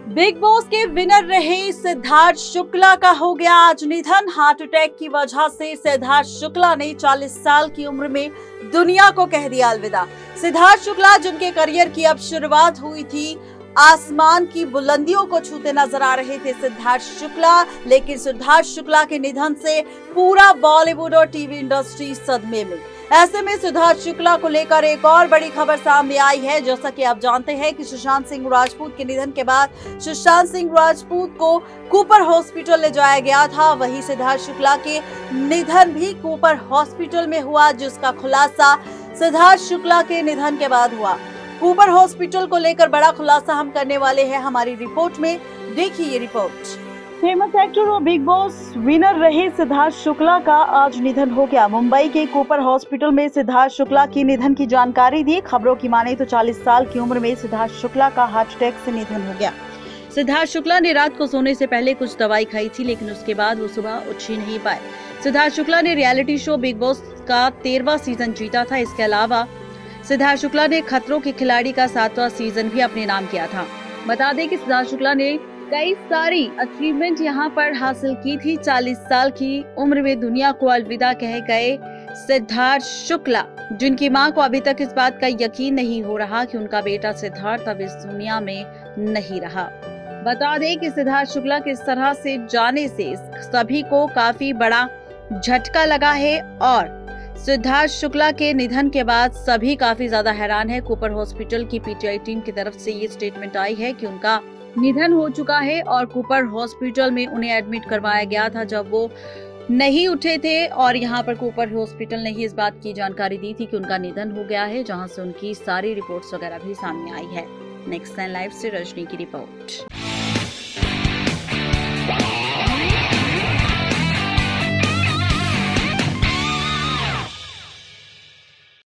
Big boss के winner रहे सिद्धार्थ शुक्ला का हो गया आज निधन। हार्ट अटैक की वजह से सिद्धार्थ शुक्ला ने 40 साल की उम्र में दुनिया को कह दिया अलविदा। सिद्धार्थ शुक्ला जिनके करियर की अब शुरुआत हुई थी, आसमान की बुलंदियों को छूते नजर आ रहे थे सिद्धार्थ शुक्ला, लेकिन सिद्धार्थ शुक्ला के निधन से पूरा बॉलीवुड और टीवी इंडस्ट्री सदमे में। ऐसे में सिद्धार्थ शुक्ला को लेकर एक और बड़ी खबर सामने आई है। जैसा कि आप जानते हैं कि सुशांत सिंह राजपूत के निधन के बाद सुशांत सिंह राजपूत को कूपर हॉस्पिटल ले जाया गया था। वहीं सिद्धार्थ शुक्ला के निधन भी कूपर हॉस्पिटल में हुआ, जिसका खुलासा सिद्धार्थ शुक्ला के निधन के बाद हुआ। कूपर हॉस्पिटल को लेकर बड़ा खुलासा हम करने वाले हैं हमारी रिपोर्ट में। देखिए ये रिपोर्ट। फेमस एक्टर और बिग बॉस विनर रहे सिद्धार्थ शुक्ला का आज निधन हो गया। मुंबई के कूपर हॉस्पिटल में सिद्धार्थ शुक्ला की निधन की जानकारी दी। खबरों की माने तो 40 साल की उम्र में सिद्धार्थ शुक्ला का हार्ट अटैक से निधन हो गया। सिद्धार्थ शुक्ला ने रात को सोने से पहले कुछ दवाई खाई थी, लेकिन उसके बाद वो सुबह उठ ही नहीं पाए। सिद्धार्थ शुक्ला ने रियलिटी शो बिग बॉस का 13वां सीजन जीता था। इसके अलावा सिद्धार्थ शुक्ला ने खतरों के खिलाड़ी का 7वां सीजन भी अपने नाम किया था। बता दें कि सिद्धार्थ शुक्ला ने कई सारी अचीवमेंट यहाँ पर हासिल की थी। 40 साल की उम्र में दुनिया को अलविदा कह गए सिद्धार्थ शुक्ला, जिनकी मां को अभी तक इस बात का यकीन नहीं हो रहा कि उनका बेटा सिद्धार्थ अब इस दुनिया में नहीं रहा। बता दें कि सिद्धार्थ शुक्ला के इस तरह से जाने से सभी को काफी बड़ा झटका लगा है और सिद्धार्थ शुक्ला के निधन के बाद सभी काफी ज्यादा हैरान है। कूपर हॉस्पिटल की पीटीआई टीम की तरफ से ये स्टेटमेंट आई है कि उनका निधन हो चुका है और कूपर हॉस्पिटल में उन्हें एडमिट करवाया गया था जब वो नहीं उठे थे, और यहाँ पर कूपर हॉस्पिटल ने ही इस बात की जानकारी दी थी कि उनका निधन हो गया है, जहाँ से उनकी सारी रिपोर्ट्स वगैरह भी सामने आई है। नेक्स्ट टाइम लाइव से रजनी की रिपोर्ट।